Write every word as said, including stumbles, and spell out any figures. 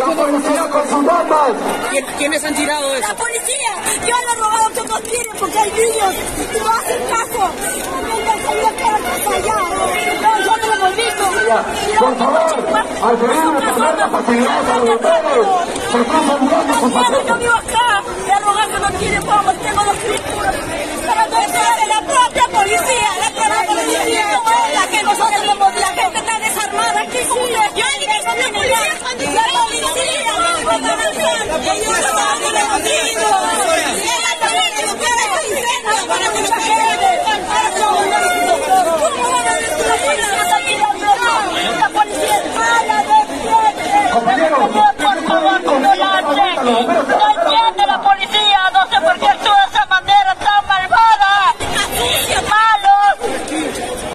la policía con sus bombas. ¿Quiénes han tirado eso? La policía, que han robado que no quieren porque hay niños y no hacen caso. Vengan, sabía que era casa allá. Nosotros lo hemos visto. Por favor, al pedir de las facilidades a los locales, se están olvidando sus papeles. Yo vivo acá, y al rogar que no quieren bombas, tengo dos criaturas. Pero no es de la propia policía, la propia policía, la que nosotros somos, la gente está desarmada.